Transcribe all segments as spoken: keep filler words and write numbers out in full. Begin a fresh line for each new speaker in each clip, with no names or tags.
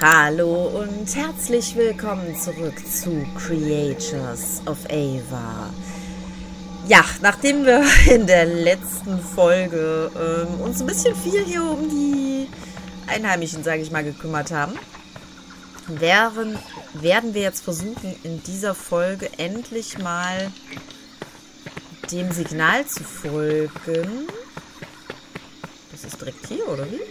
Hallo und herzlich willkommen zurück zu Creatures of Ava. Ja, nachdem wir in der letzten Folge ähm, uns ein bisschen viel hier um die Einheimischen, sage ich mal, gekümmert haben, wären, werden wir jetzt versuchen, in dieser Folge endlich mal dem Signal zu folgen. Das ist direkt hier, oder wie?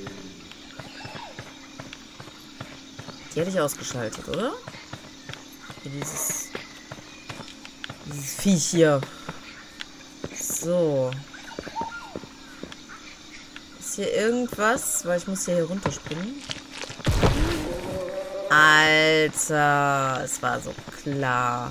Die hätte ich ausgeschaltet, oder? Hier dieses, dieses Viech hier. So. Ist hier irgendwas? Weil ich muss hier, hier runterspringen. Alter, es war so klar.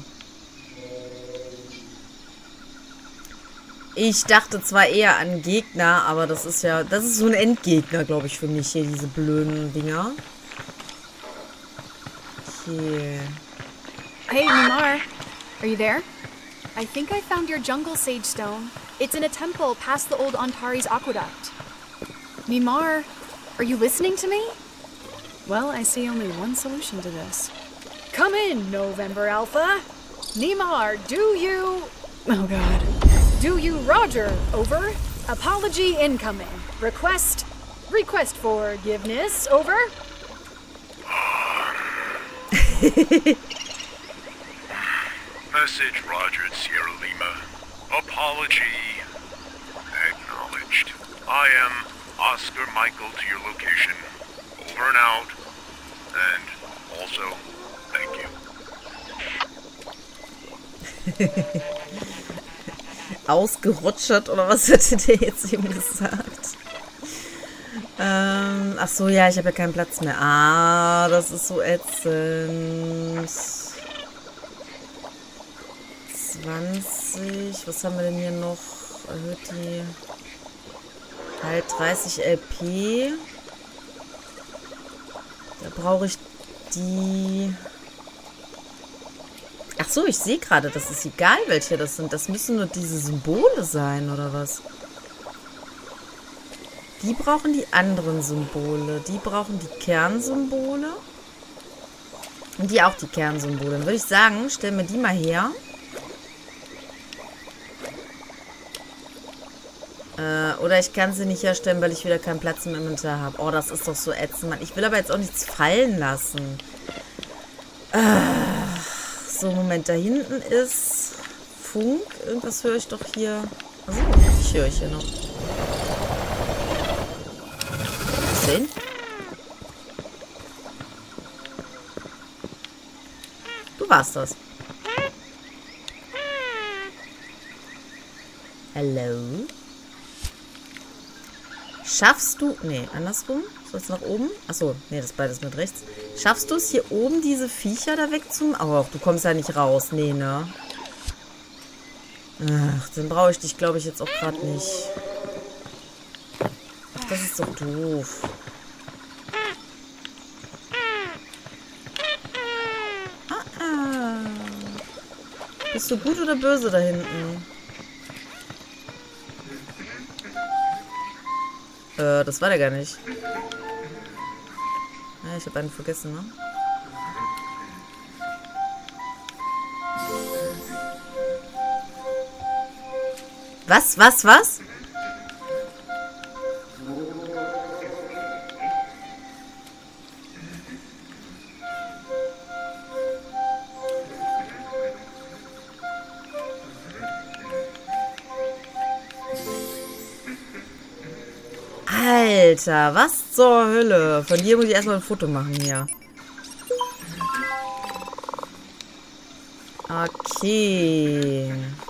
Ich dachte zwar eher an Gegner, aber das ist ja, das ist so ein Endgegner, glaube ich, für mich hier, diese blöden Dinger. Okay.
Hey, Mimar. Are you there? I think I found your jungle sage stone. It's in a temple past the old Antares aqueduct. Mimar, are you listening to me?
Well, I see only one solution to this.
Come in, November Alpha. Mimar, do you...
Oh, God.
Do you Roger? Over. Apology incoming. Request... Request forgiveness. Over.
Message Roger at Sierra Lima. Apology acknowledged. I am Oscar Michael to your location. Over and out. And also, thank you.
Ausgerutschert, oder was hätte der jetzt eben gesagt? Ähm, ach so, ja, ich habe ja keinen Platz mehr. Ah, das ist so ätzend. zwanzig, was haben wir denn hier noch? Erhöht die halt dreißig L P. Da brauche ich die... Ach so, ich sehe gerade, das ist egal, welche das sind. Das müssen nur diese Symbole sein, oder was? Die brauchen die anderen Symbole. Die brauchen die Kernsymbole. Und die auch die Kernsymbole. Dann würde ich sagen, stellen wir die mal her. Äh, oder ich kann sie nicht herstellen, weil ich wieder keinen Platz im Inventar habe. Oh, das ist doch so ätzend, Mann. Ich will aber jetzt auch nichts fallen lassen. Ach, so, Moment. Da hinten ist Funk. Irgendwas höre ich doch hier. Also, ich höre ich hier noch. Sehen? Du warst das. Hallo? Schaffst du... Nee, andersrum? So, jetzt nach oben? Achso, nee, das ist beides mit rechts. Schaffst du es, hier oben diese Viecher da wegzumachen? Aber du kommst ja nicht raus. Nee, ne? Ach, dann brauche ich dich, glaube ich, jetzt auch gerade nicht. Ach, das ist doch doof. Ah, ah. Bist du gut oder böse da hinten? Äh, das war der gar nicht. Ja, ich habe einen vergessen, ne? Was, was, was? Alter, was zur Hölle? Von dir muss ich erstmal ein Foto machen hier. Okay.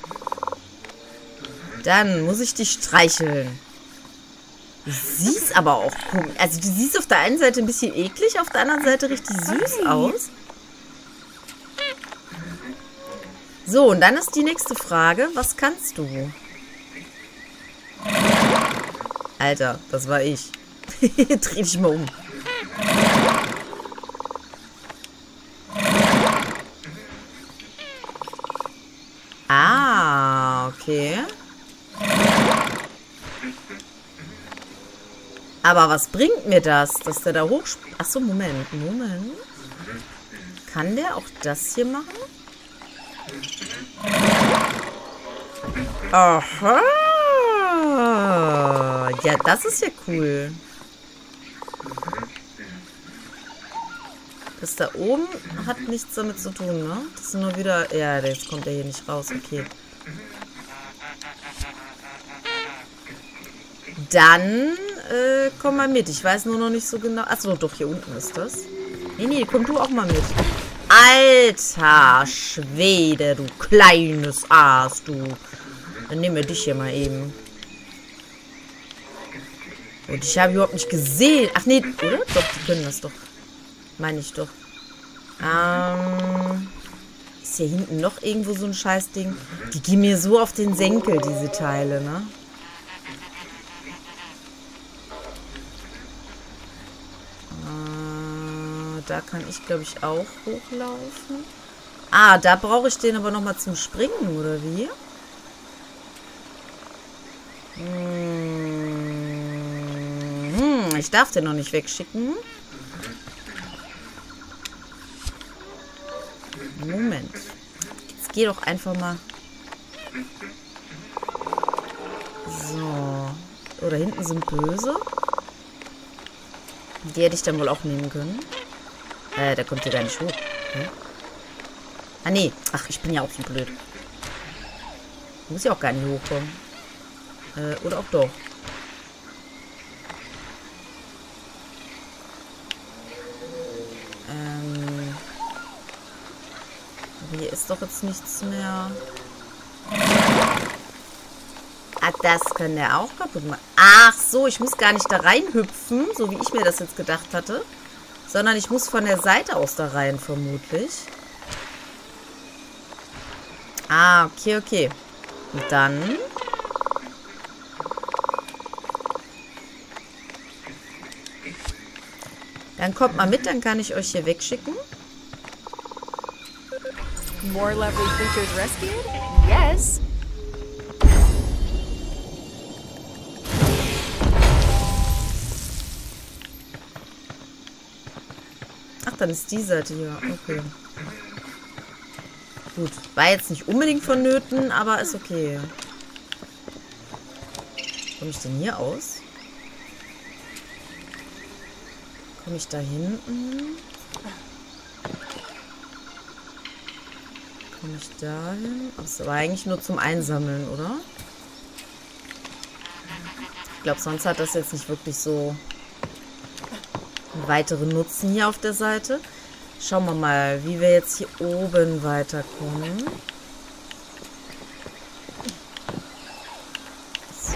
Dann muss ich dich streicheln. Du siehst aber auch komisch. Also du siehst auf der einen Seite ein bisschen eklig, auf der anderen Seite richtig süß aus. So, und dann ist die nächste Frage. Was kannst du? Alter, das war ich. Dreh dich mal um. Ah, okay. Aber was bringt mir das, dass der da hochspringt? Achso, Moment, Moment. Kann der auch das hier machen? Aha. Ja, das ist ja cool. Das da oben hat nichts damit zu tun, ne? Das ist nur wieder... Ja, jetzt kommt er hier nicht raus. Okay. Dann, äh, komm mal mit. Ich weiß nur noch nicht so genau... Achso, doch, hier unten ist das. Nee, nee, komm du auch mal mit. Alter Schwede, du kleines Aas, du. Dann nehmen wir dich hier mal eben. Und ich habe überhaupt nicht gesehen. Ach nee, oder? Doch, die können das doch. Meine ich doch. Ähm... Ist hier hinten noch irgendwo so ein Scheißding? Die gehen mir so auf den Senkel, diese Teile, ne? Da kann ich, glaube ich, auch hochlaufen. Ah, da brauche ich den aber nochmal zum Springen, oder wie? Hm, ich darf den noch nicht wegschicken. Moment. Jetzt geh doch einfach mal. So. Oh, da hinten sind Böse. Die hätte ich dann wohl auch nehmen können. Äh, der kommt hier gar nicht hoch. Hm? Ah, nee. Ach, ich bin ja auch so blöd. Muss ja auch gar nicht hochkommen. Äh, oder auch doch. Ähm. Aber hier ist doch jetzt nichts mehr. Ah, das kann der auch kaputt machen. Ach so, ich muss gar nicht da reinhüpfen, so wie ich mir das jetzt gedacht hatte. Sondern ich muss von der Seite aus da rein, vermutlich. Ah, okay, okay. Und dann... Dann kommt mal mit, dann kann ich euch hier wegschicken.
More lovely creatures rescued? Yes.
Dann ist die Seite hier. Okay. Gut. War jetzt nicht unbedingt vonnöten, aber ist okay. Komme ich denn hier aus? Komme ich da hinten? Komme ich da hin? Das war eigentlich nur zum Einsammeln, oder? Ich glaube, sonst hat das jetzt nicht wirklich so... weiteren Nutzen hier auf der Seite. Schauen wir mal, wie wir jetzt hier oben weiterkommen. So.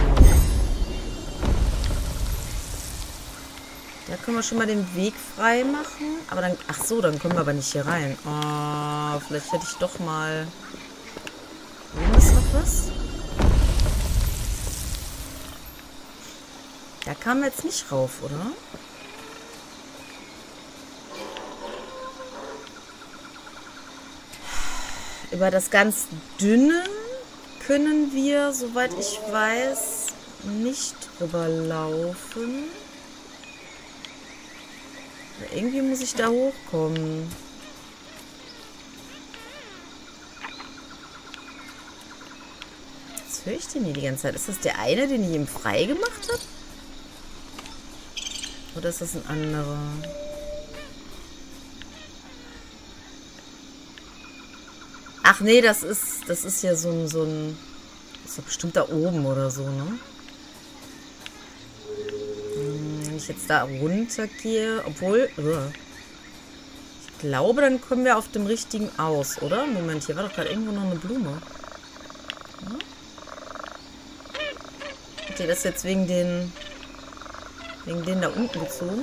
Da können wir schon mal den Weg frei machen. Aber dann, ach so, dann kommen wir aber nicht hier rein. Oh, vielleicht hätte ich doch mal... Oben ist noch was? Da kamen wir jetzt nicht rauf, oder? Über das ganz Dünne können wir, soweit ich weiß, nicht drüber laufen. Aber irgendwie muss ich da hochkommen. Was höre ich denn hier die ganze Zeit? Ist das der eine, den ich ihm frei gemacht habe? Oder ist das ein anderer? Ach nee, das ist, das ist ja so ein, so ein, das ist doch bestimmt da oben oder so, ne? Wenn ich jetzt da runter gehe, obwohl, ich glaube, dann kommen wir auf dem richtigen aus, oder? Moment, hier war doch gerade irgendwo noch eine Blume. Ja? Hat ihr das jetzt wegen den, wegen den da unten gezogen?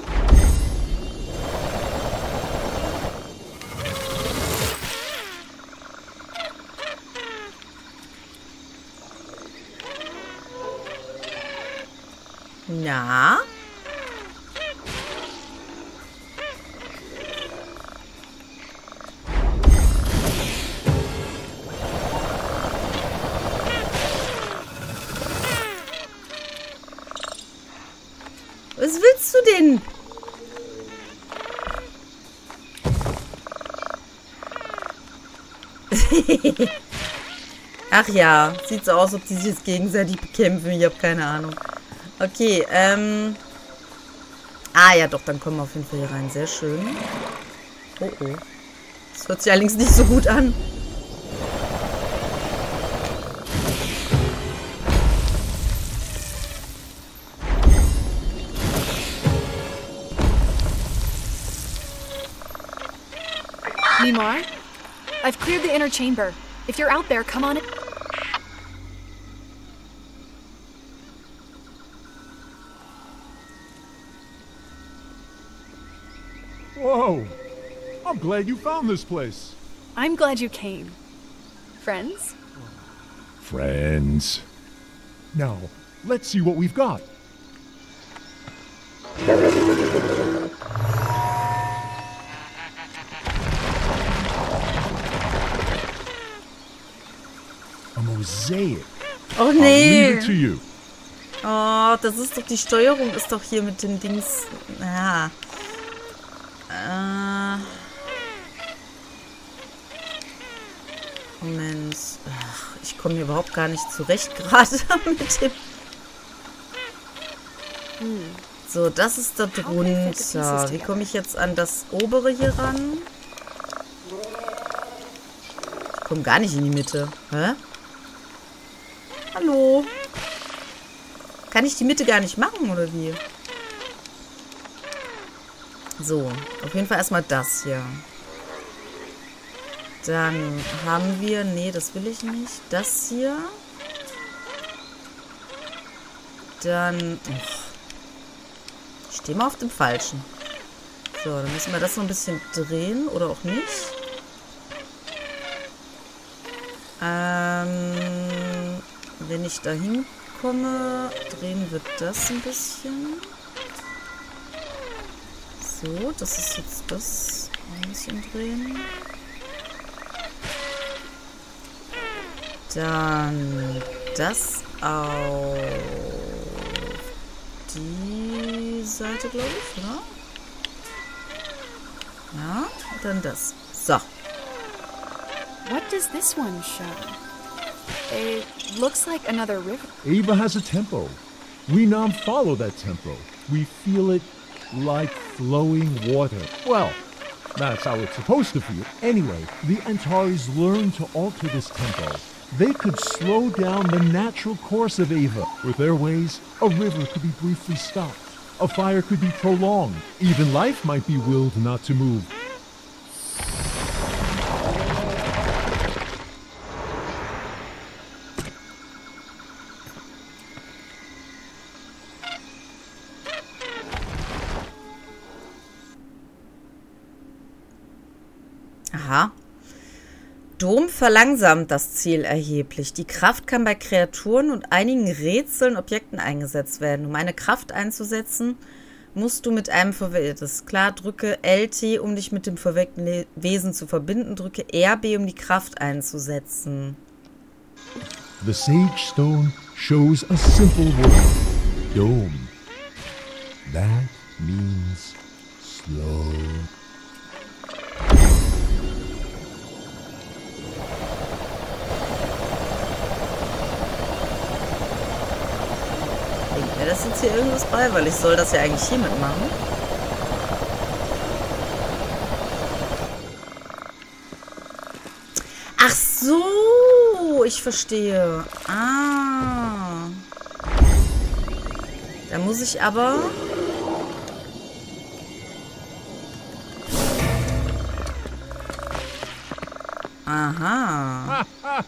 Ja. Was will willst du denn? Ach ja, sieht so aus, ob die sich jetzt gegenseitig bekämpfen. Ich habe keine Ahnung. Okay, ähm... Ah ja, doch, dann kommen wir auf jeden Fall hier rein. Sehr schön. Oh, oh. Das hört sich allerdings nicht so gut an.
Mimar, I've cleared the inner chamber. If you're out there, come on in.
Whoa! I'm glad you found this place.
I'm glad you came. Friends?
Friends. Now, let's see what we've got. A mosaic.
Oh
I'll leave
nee.
it to you.
Oh, das ist doch die Steuerung, ist doch hier mit den Dings. Ja. Äh. Moment. Ach, ich komme hier überhaupt gar nicht zurecht gerade mit dem. So, das ist da drunter. Wie komme ich jetzt an das obere hier ran? Ich komme gar nicht in die Mitte. Hä? Hallo? Kann ich die Mitte gar nicht machen, oder wie? So, auf jeden Fall erstmal das hier. Dann haben wir... Nee, das will ich nicht. Das hier. Dann... Oh. Ich stehe mal auf dem Falschen. So, dann müssen wir das so ein bisschen drehen. Oder auch nicht. Ähm... Wenn ich da hinkomme, drehen wir das ein bisschen. So, das ist jetzt das. Ein bisschen drehen. Dann das auf die Seite, glaube ich, oder? Ja, und dann das. So.
What does this one show? It looks like another river.
Ava has a tempo. We now follow that tempo. We feel it like flowing water. Well, that's how it's supposed to feel. Anyway, the Antares learned to alter this tempo. They could slow down the natural course of Ava. With their ways, a river could be briefly stopped. A fire could be prolonged. Even life might be willed not to move.
Aha. Dom verlangsamt das Ziel erheblich. Die Kraft kann bei Kreaturen und einigen Rätseln, Objekten eingesetzt werden. Um eine Kraft einzusetzen, musst du mit einem verweckten... Das ist klar, drücke L T, um dich mit dem verweckten Wesen zu verbinden. Drücke R B, um die Kraft einzusetzen.
The Sage Stone shows a simple word. Dome. That means slow.
Bringt mir das jetzt hier irgendwas bei? Weil ich soll das ja eigentlich hiermit machen. Ach so, ich verstehe. Ah. Da muss ich aber... Aha.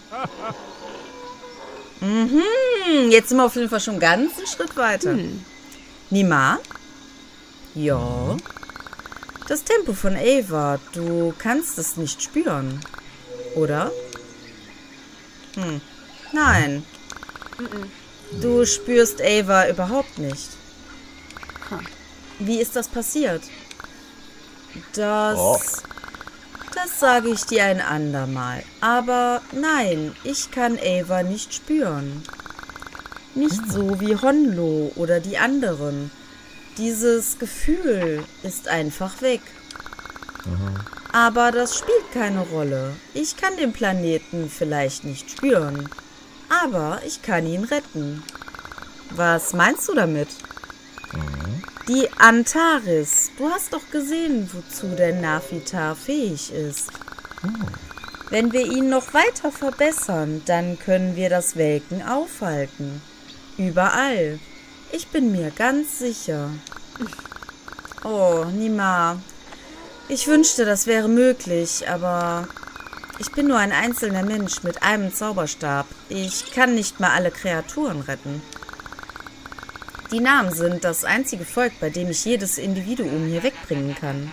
Mhm, jetzt sind wir auf jeden Fall schon einen ganzen Schritt weiter. Hm. Nima? Ja. Das Tempo von Ava, du kannst es nicht spüren. Oder? Hm. Nein. Mhm. Du spürst Ava überhaupt nicht. Huh. Wie ist das passiert? Das... Oh. Das sage ich dir ein andermal. Aber nein, ich kann Ava nicht spüren. Nicht so wie Honlo oder die anderen. dieses Gefühl ist einfach weg.
Aha.
Aber das spielt keine Rolle. Ich kann den Planeten vielleicht nicht spüren, aber ich kann ihn retten. Was meinst du damit?
Mhm.
Die Antares. Du hast doch gesehen, wozu der Navitar fähig ist.
Oh.
Wenn wir ihn noch weiter verbessern, dann können wir das Welken aufhalten. Überall. Ich bin mir ganz sicher. Oh, Nima. Ich wünschte, das wäre möglich, aber ich bin nur ein einzelner Mensch mit einem Zauberstab. Ich kann nicht mal alle Kreaturen retten. Die Namen sind das einzige Volk, bei dem ich jedes Individuum hier wegbringen kann.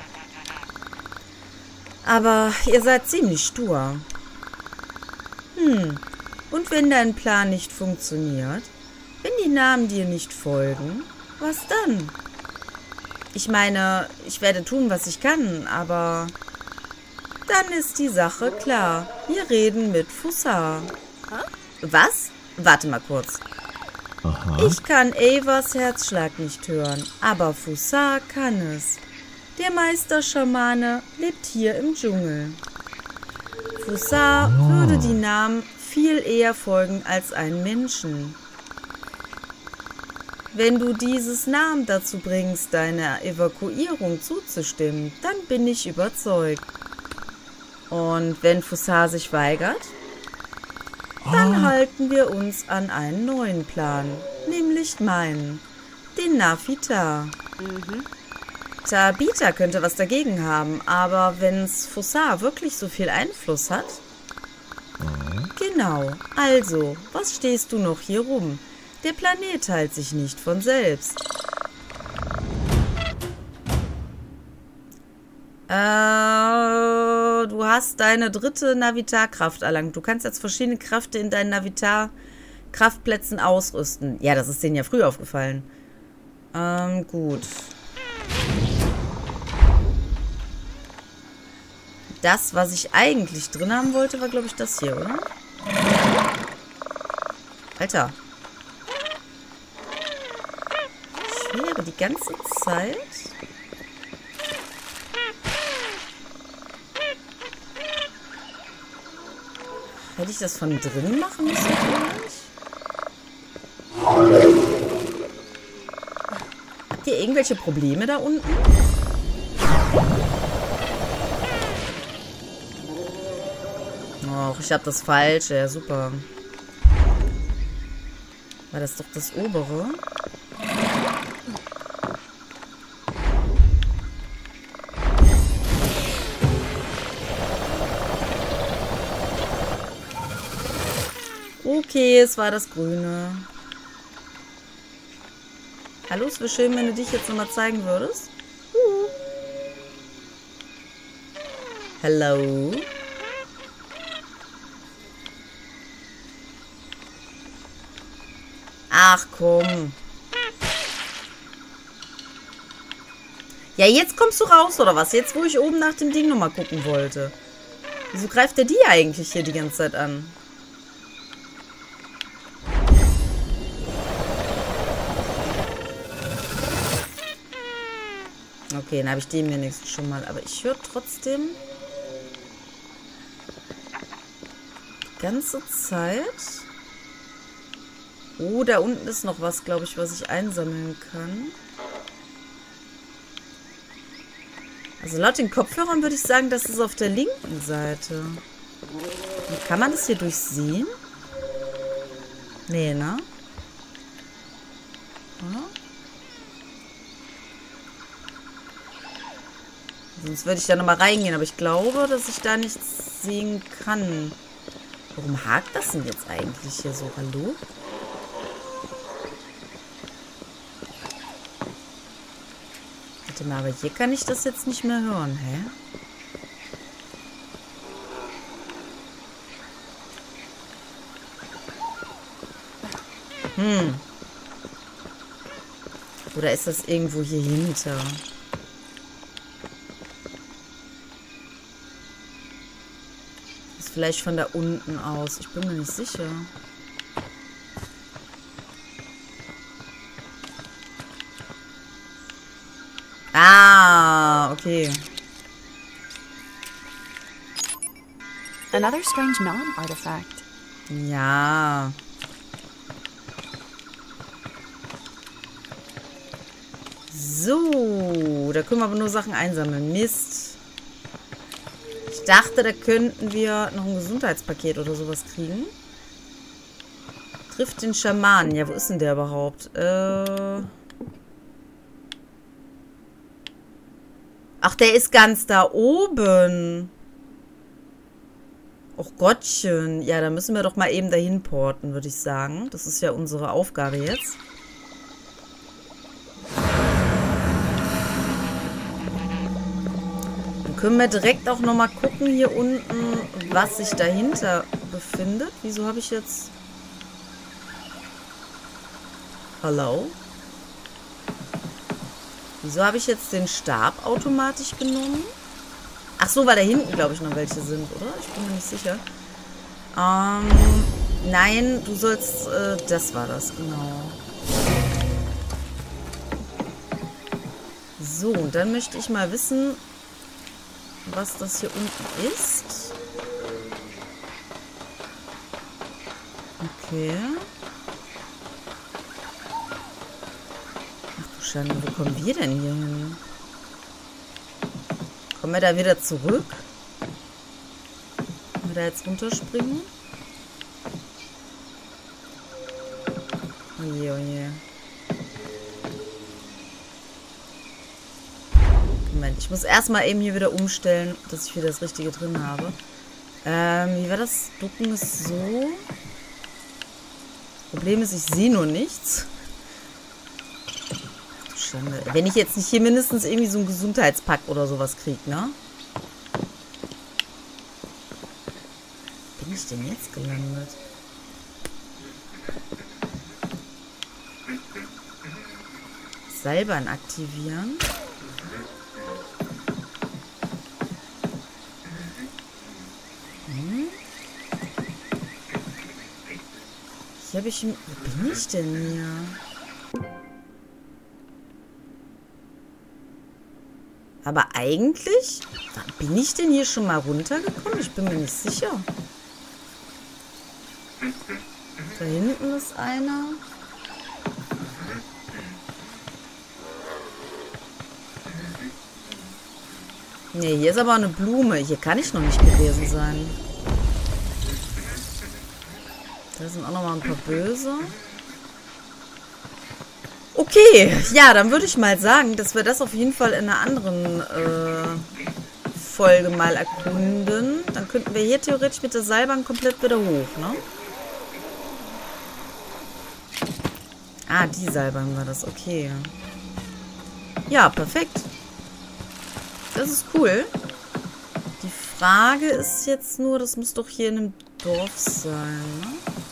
Aber ihr seid ziemlich stur. Hm, und wenn dein Plan nicht funktioniert, wenn die Namen dir nicht folgen, was dann? Ich meine, ich werde tun, was ich kann, aber dann ist die Sache klar. Wir reden mit Fussar. Was? Warte mal kurz.
Aha.
Ich kann Avas Herzschlag nicht hören, aber Fussar kann es. Der Meisterschamane lebt hier im Dschungel. Fussar
Oh.
würde die Namen viel eher folgen als einen Menschen. Wenn du dieses Namen dazu bringst, deiner Evakuierung zuzustimmen, dann bin ich überzeugt. Und wenn Fussar sich weigert, dann
Ah.
halten wir uns an einen neuen Plan, nämlich meinen, den Navitar.
Mhm.
Tabitha könnte was dagegen haben, aber wenn's Fussar wirklich so viel Einfluss hat? Genau, also, was stehst du noch hier rum? Der Planet teilt sich nicht von selbst. Äh, du hast deine dritte Navitar-Kraft erlangt. Du kannst jetzt verschiedene Kräfte in deinen Navitar-Kraftplätzen ausrüsten. Ja, das ist denen ja früh aufgefallen. Ähm, gut. Das, was ich eigentlich drin haben wollte, war, glaube ich, das hier, oder? Alter. Schwere die ganze Zeit. Hätte ich das von drin machen müssen vielleicht? Habt ihr irgendwelche Probleme da unten? Och, ich hab das falsch. Ja, super. War das doch das obere? Okay, es war das Grüne. Hallo, es wäre schön, wenn du dich jetzt nochmal zeigen würdest. Uh. Hello. Ach, komm. Ja, jetzt kommst du raus, oder was? Jetzt, wo ich oben nach dem Ding nochmal gucken wollte. Wieso greift der die eigentlich hier die ganze Zeit an? Okay, dann habe ich den wenigstens schon mal. Aber ich höre trotzdem die ganze Zeit... Oh, da unten ist noch was, glaube ich, was ich einsammeln kann. Also laut den Kopfhörern würde ich sagen, das ist auf der linken Seite. Und kann man das hier durchsehen? Nee, ne? Ja. Sonst würde ich da nochmal reingehen, aber ich glaube, dass ich da nichts sehen kann. Warum hakt das denn jetzt eigentlich hier so? Hallo? Warte mal, aber hier kann ich das jetzt nicht mehr hören, hä? Hm. Oder ist das irgendwo hier hinter? Ist vielleicht von da unten aus. Ich bin mir nicht sicher. okay.
Another strange non-artifact.
Ja. So, da können wir aber nur Sachen einsammeln. Mist. Ich dachte, da könnten wir noch ein Gesundheitspaket oder sowas kriegen. Trifft den Schamanen. Ja, wo ist denn der überhaupt? Äh... Ach, der ist ganz da oben. Och Gottchen. Ja, da müssen wir doch mal eben dahin porten, würde ich sagen. Das ist ja unsere Aufgabe jetzt. Dann können wir direkt auch nochmal gucken hier unten, was sich dahinter befindet. Wieso habe ich jetzt... Hallo? Wieso habe ich jetzt den Stab automatisch genommen? Ach so, weil da hinten, glaube ich, noch welche sind, oder? Ich bin mir nicht sicher. Ähm, nein, du sollst... Äh, das war das, genau. So, und dann möchte ich mal wissen, was das hier unten ist. Okay. Ach du Schande, wo kommen wir denn hier hin? Kommen wir da wieder zurück? Können wir da jetzt runterspringen? Oje, oje. Moment, ich muss erstmal eben hier wieder umstellen, dass ich wieder das Richtige drin habe. Ähm, wie war das? Ducken ist so. Problem ist, ich sehe nur nichts. Schande. Wenn ich jetzt nicht hier mindestens irgendwie so einen Gesundheitspack oder sowas kriege, ne? Bin ich denn jetzt gelandet? Seilbahn aktivieren. Hm. Hier habe ich... Wo bin ich denn hier? Aber eigentlich... Wann bin ich denn hier schon mal runtergekommen? Ich bin mir nicht sicher. Da hinten ist einer. Ne, hier ist aber eine Blume. Hier kann ich noch nicht gewesen sein. Da sind auch noch mal ein paar Böse. Okay, ja, dann würde ich mal sagen, dass wir das auf jeden Fall in einer anderen äh, Folge mal erkunden. Dann könnten wir hier theoretisch mit der Seilbahn komplett wieder hoch, ne? Ah, die Seilbahn war das, okay. Ja, perfekt. Das ist cool. Die Frage ist jetzt nur, das muss doch hier in einem Dorf sein, ne?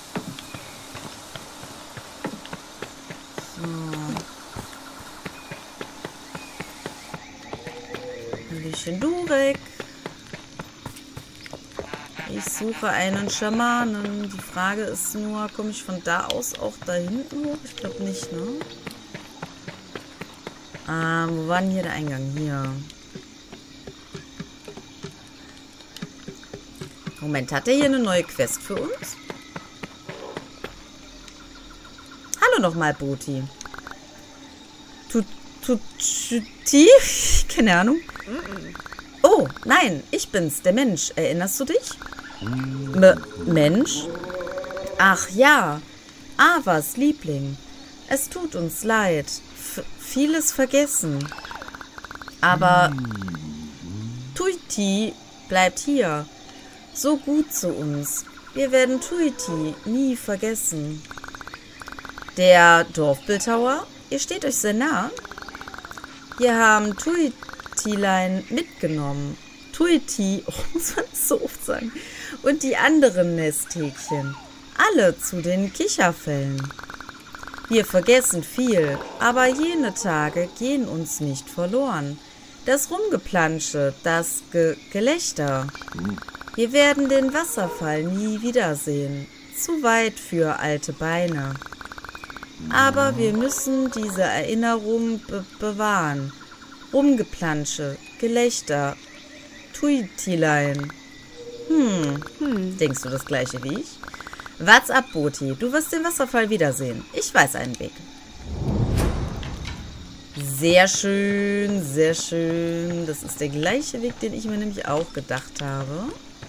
Du weg. Ich suche einen Schamanen. Die Frage ist nur, komme ich von da aus auch da hinten hoch? Ich glaube nicht, ne? Ähm, wo war denn hier der Eingang? Hier. Moment, hat der hier eine neue Quest für uns? Hallo nochmal, Boti. Tuti? Keine Ahnung. Oh, nein, ich bin's, der Mensch. Erinnerst du dich? M Mensch? Ach ja, Avas Liebling. Es tut uns leid. F vieles vergessen. Aber Tuiti bleibt hier. So gut zu uns. Wir werden Tuiti nie vergessen. Der Dorfbildhauer? Ihr steht euch sehr nah. Wir haben Tuitilein mitgenommen. Tuiti, oh, muss man so oft sagen. Und die anderen Nesthäkchen. Alle zu den Kicherfällen. Wir vergessen viel, aber jene Tage gehen uns nicht verloren. Das Rumgeplansche, das Ge Gelächter. Wir werden den Wasserfall nie wiedersehen. Zu weit für alte Beine. Aber wir müssen diese Erinnerung be bewahren. Rumgeplansche, Gelächter. Tuitilein. Hm. hm. Denkst du das gleiche wie ich? Wart's ab, Boti. Du wirst den Wasserfall wiedersehen. Ich weiß einen Weg. Sehr schön, sehr schön. Das ist der gleiche Weg, den ich mir nämlich auch gedacht habe.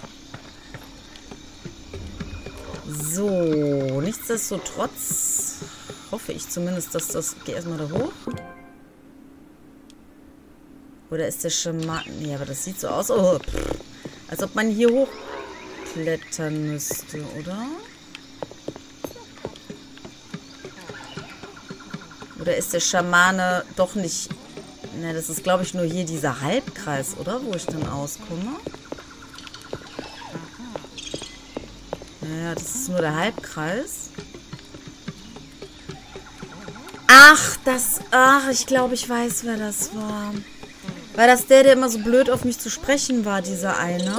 So, nichtsdestotrotz hoffe ich zumindest, dass das... Geh erstmal da hoch. Oder ist der Schaman... Nee, aber das sieht so aus, oh, pff, als ob man hier hochklettern müsste, oder? Oder ist der Schamane doch nicht... Ne, das ist, glaube ich, nur hier dieser Halbkreis, oder? Wo ich dann auskomme. Ja, das ist nur der Halbkreis. Ach, das... Ach, ich glaube, ich weiß, wer das war. War das der, der immer so blöd auf mich zu sprechen war, dieser eine?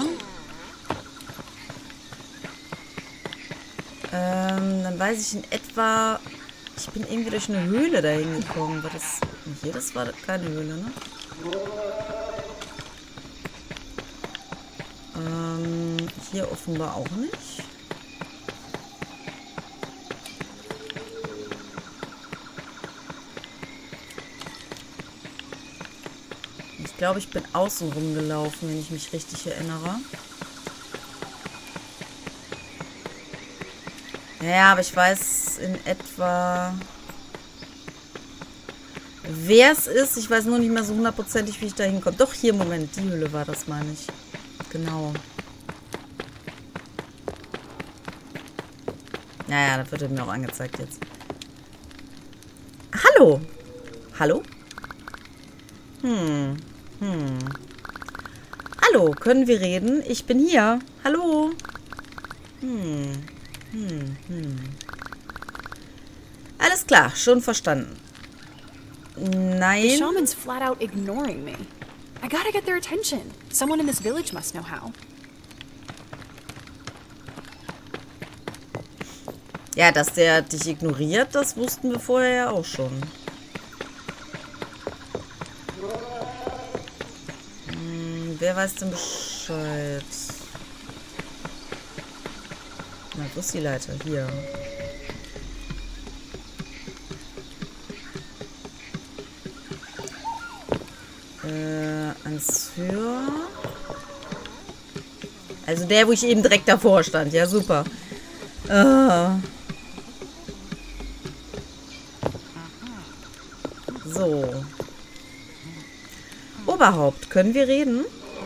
Ähm, dann weiß ich in etwa... Ich bin irgendwie durch eine Höhle dahin gekommen. War das... Hier, das war keine Höhle, ne? Ähm, hier offenbar auch nicht. Ich glaube, ich bin außen rumgelaufen, wenn ich mich richtig erinnere. Ja, aber ich weiß in etwa, wer es ist. Ich weiß nur nicht mehr so hundertprozentig, wie ich da hinkomme. Doch, hier, Moment, die Höhle war das, meine ich. Genau. Naja, das wird mir auch angezeigt jetzt. Hallo? Hallo? Hm. Hm. Hallo, können wir reden? Ich bin hier. Hallo? Hm. Hm. Hm. Alles klar, schon verstanden. Nein.
The shaman's flat out ignoring me. I gotta get their attention. Someone in this village must know how.
Ja, dass der dich ignoriert, das wussten wir vorher ja auch schon. Hm, wer weiß denn Bescheid? Na, wo ist die Leiter? Hier. Äh, ans Höher. Also der, wo ich eben direkt davor stand. Ja, super. Äh. So. Oberhaupt, können wir reden?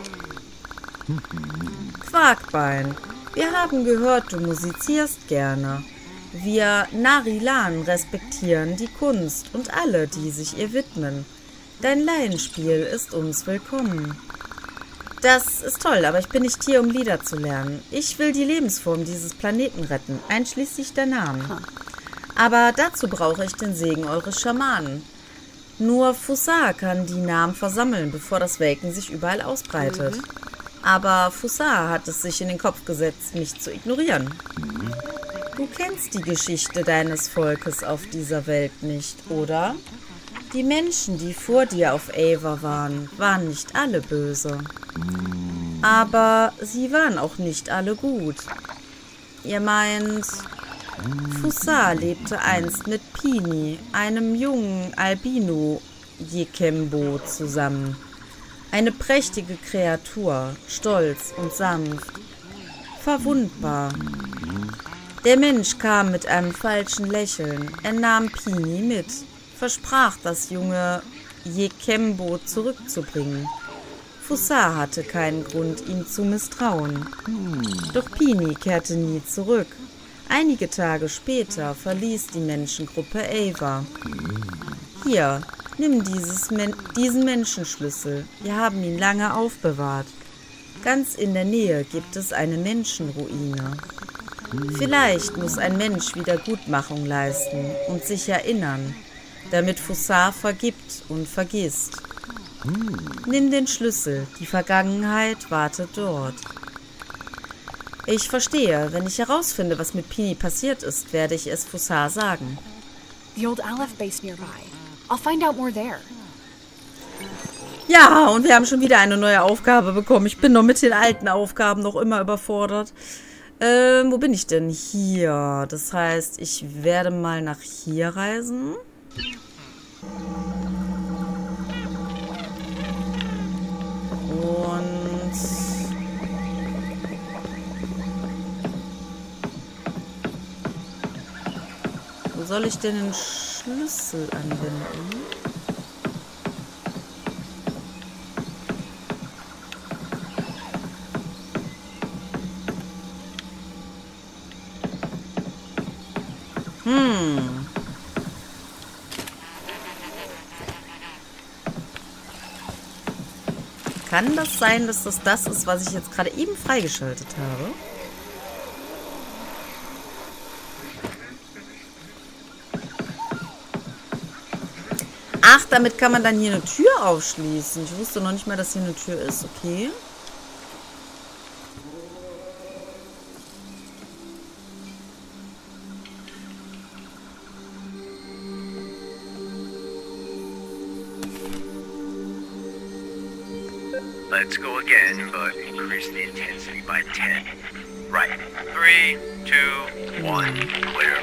Quarkbein, wir haben gehört, du musizierst gerne. Wir Narilan respektieren die Kunst und alle, die sich ihr widmen. Dein Laienspiel ist uns willkommen. Das ist toll, aber ich bin nicht hier, um Lieder zu lernen. Ich will die Lebensform dieses Planeten retten, einschließlich der Namen. Aber dazu brauche ich den Segen eures Schamanen. Nur Fusar kann die Namen versammeln, bevor das Welken sich überall ausbreitet. Mhm. Aber Fusar hat es sich in den Kopf gesetzt, mich zu ignorieren. Mhm. Du kennst die Geschichte deines Volkes auf dieser Welt nicht, oder? Die Menschen, die vor dir auf Ava waren, waren nicht alle böse. Aber sie waren auch nicht alle gut. Ihr meint, Fusar lebte einst mit Pini, einem jungen Albino-Yekembo, zusammen. Eine prächtige Kreatur, stolz und sanft, verwundbar. Der Mensch kam mit einem falschen Lächeln. Er nahm Pini mit, versprach, das junge Yekembo zurückzubringen. Fusar hatte keinen Grund, ihm zu misstrauen. Doch Pini kehrte nie zurück. Einige Tage später verließ die Menschengruppe Ava. Hier, nimm dieses Men- diesen Menschenschlüssel. Wir haben ihn lange aufbewahrt. Ganz in der Nähe gibt es eine Menschenruine. Vielleicht muss ein Mensch Wiedergutmachung leisten und sich erinnern, damit Fusar vergibt und vergisst. Nimm den Schlüssel, die Vergangenheit wartet dort. Ich verstehe, wenn ich herausfinde, was mit Pini passiert ist, werde ich es Fusar sagen.
The old Aleph base nearby. I'll find out more there.
Ja, und wir haben schon wieder eine neue Aufgabe bekommen. Ich bin noch mit den alten Aufgaben noch immer überfordert. Ähm, wo bin ich denn? Hier. Das heißt, ich werde mal nach hier reisen. Und... Wo soll ich denn den Schlüssel anwenden? Hm. Kann das sein, dass das das ist, was ich jetzt gerade eben freigeschaltet habe? Ach, damit kann man dann hier eine Tür aufschließen. Ich wusste noch nicht mal, dass hier eine Tür ist. Okay.
Let's go again, but increase the intensity by ten. Right. Three, two, one, clear.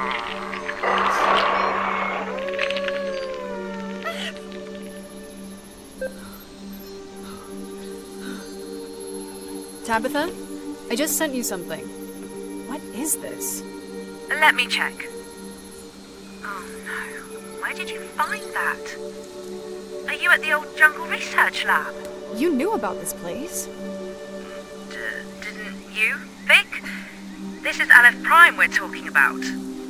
Tabitha, I just sent you something. What is this?
Let me check. Oh no. Where did you find that? Are you at the old jungle research lab?
You knew about this place.
D didn't you, Vic? This is Aleph Prime we're talking about.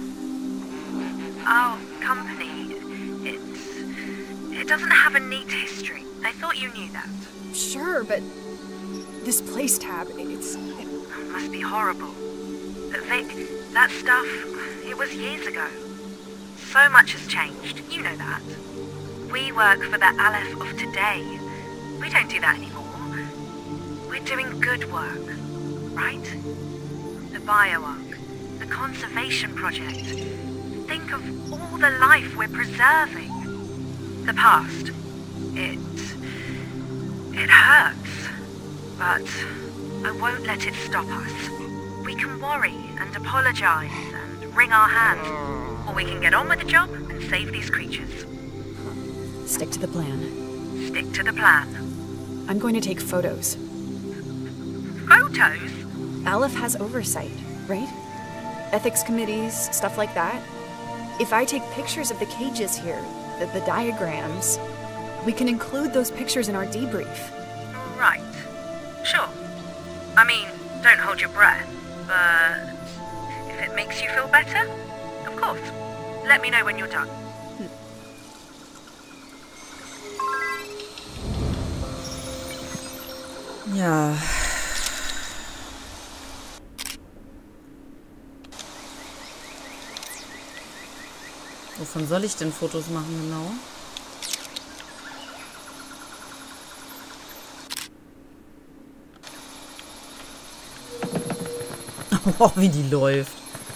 Our company. It's... It doesn't have a neat history. I thought you knew that.
Sure, but this place, Tab, it's... It...
It must be horrible. But Vic, that stuff, it was years ago. So much has changed. You know that. We work for the Aleph of today. We don't do that anymore. We're doing good work, right? The bioarc, the conservation project. Think of all the life we're preserving. The past. It... It hurts. But I won't let it stop us. We can worry and apologize and wring our hands. Or we can get on with the job and save these creatures.
Stick to the plan.
Stick to the plan.
I'm going to take photos.
Photos?
Aleph has oversight, right? Ethics committees, stuff like that. If I take pictures of the cages here, the, the diagrams, we can include those pictures in our debrief.
Right. Sure. I mean, don't hold your breath, but if it makes you feel better, of course. Let me know when you're done.
Ja. Wovon soll ich denn Fotos machen genau? Oh, wie die läuft.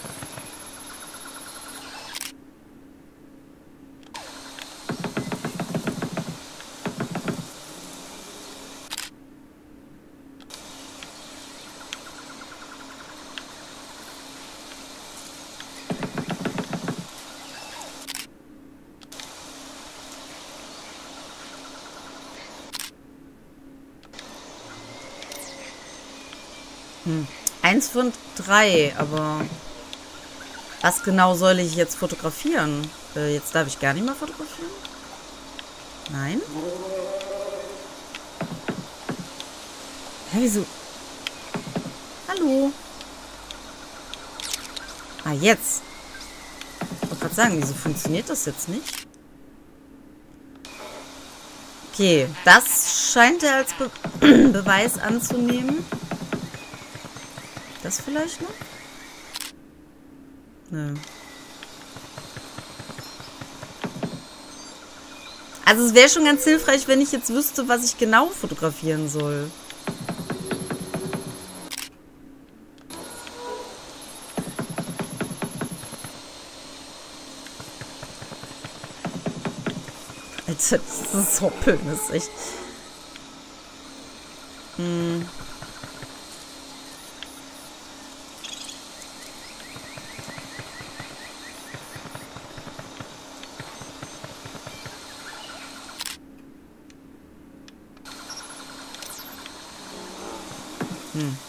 Hm. Eins von drei, aber was genau soll ich jetzt fotografieren? Äh, jetzt darf ich gar nicht mehr fotografieren? Nein? Hä, wieso? Hallo? Ah, jetzt. Ich wollte gerade sagen, wieso funktioniert das jetzt nicht? Okay, das scheint er als Be Beweis anzunehmen. Das vielleicht noch? Nö. Also es wäre schon ganz hilfreich, wenn ich jetzt wüsste, was ich genau fotografieren soll. Alter, dieses Hoppeln ist echt... Hm. Hm.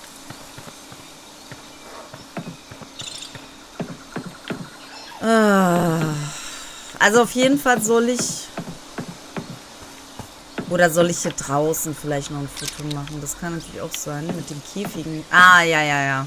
Also auf jeden Fall soll ich... Oder soll ich hier draußen vielleicht noch ein Foto machen? Das kann natürlich auch sein, mit dem Käfigen. Ah, ja, ja, ja.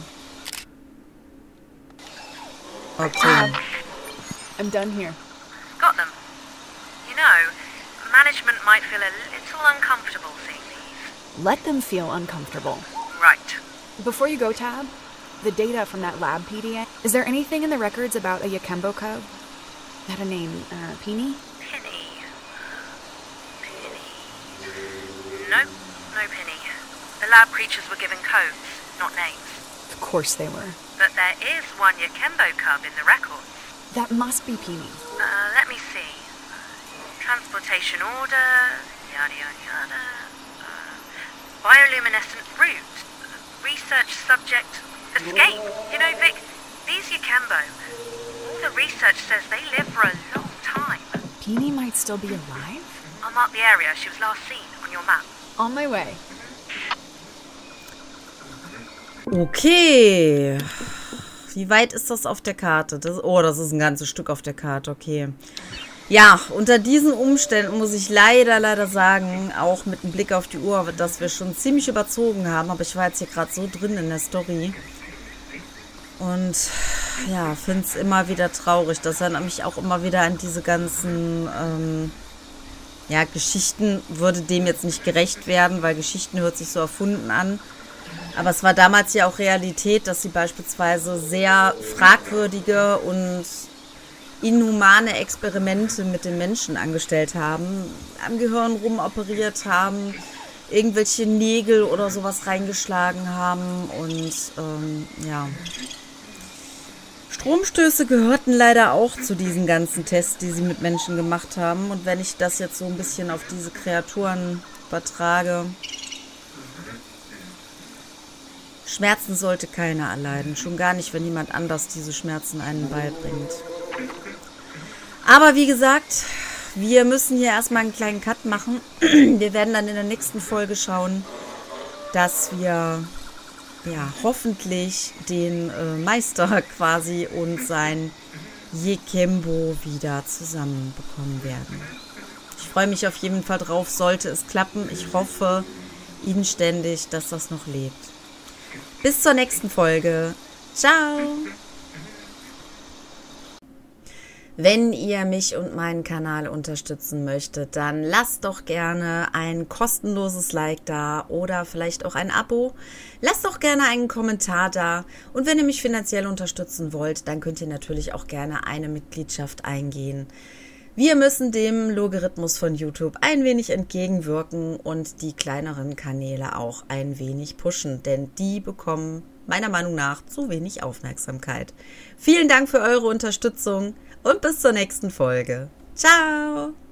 Okay.
I'm done here.
Got them. You know, management might feel a little uncomfortable seeing these.
Let them feel uncomfortable.
Right.
Before you go, Tab, the data from that lab P D A, is there anything in the records about a Yakembo cub? Had a name, uh, Peony?
Penny. Penny. Nope, no Penny. The lab creatures were given codes, not names.
Of course they were.
But there is one Yakembo cub in the records.
That must be Peony.
Uh, let me see. Transportation order, yada yada yada. Uh, bioluminescent route. Research subject, escape. You know, Vic, these Yakembo, all the research says they live for a long time.
Peony might still be alive?
I'll mark the area she was last seen on your map.
On my way.
Okay. Wie weit ist das auf der Karte? Das, oh, das ist ein ganzes Stück auf der Karte. Okay. Ja, unter diesen Umständen muss ich leider, leider sagen, auch mit einem Blick auf die Uhr, dass wir schon ziemlich überzogen haben. Aber ich war jetzt hier gerade so drin in der Story. Und ja, finde es immer wieder traurig. Das erinnert mich auch immer wieder an diese ganzen ähm, ja, Geschichten. Würde dem jetzt nicht gerecht werden, weil Geschichten hört sich so erfunden an. Aber es war damals ja auch Realität, dass sie beispielsweise sehr fragwürdige und inhumane Experimente mit den Menschen angestellt haben, am Gehirn rumoperiert haben, irgendwelche Nägel oder sowas reingeschlagen haben und ähm, ja. Stromstöße gehörten leider auch zu diesen ganzen Tests, die sie mit Menschen gemacht haben. Und wenn ich das jetzt so ein bisschen auf diese Kreaturen übertrage, Schmerzen sollte keiner erleiden. Schon gar nicht, wenn jemand anders diese Schmerzen einem beibringt. Aber wie gesagt, wir müssen hier erstmal einen kleinen Cut machen. Wir werden dann in der nächsten Folge schauen, dass wir ja hoffentlich den äh, Meister quasi und sein Yakembo wieder zusammenbekommen werden. Ich freue mich auf jeden Fall drauf, sollte es klappen. Ich hoffe inständig, dass das noch lebt. Bis zur nächsten Folge. Ciao! Wenn ihr mich und meinen Kanal unterstützen möchtet, dann lasst doch gerne ein kostenloses Like da oder vielleicht auch ein Abo. Lasst doch gerne einen Kommentar da. Und wenn ihr mich finanziell unterstützen wollt, dann könnt ihr natürlich auch gerne eine Mitgliedschaft eingehen. Wir müssen dem Logarithmus von YouTube ein wenig entgegenwirken und die kleineren Kanäle auch ein wenig pushen, denn die bekommen meiner Meinung nach zu wenig Aufmerksamkeit. Vielen Dank für eure Unterstützung und bis zur nächsten Folge. Ciao!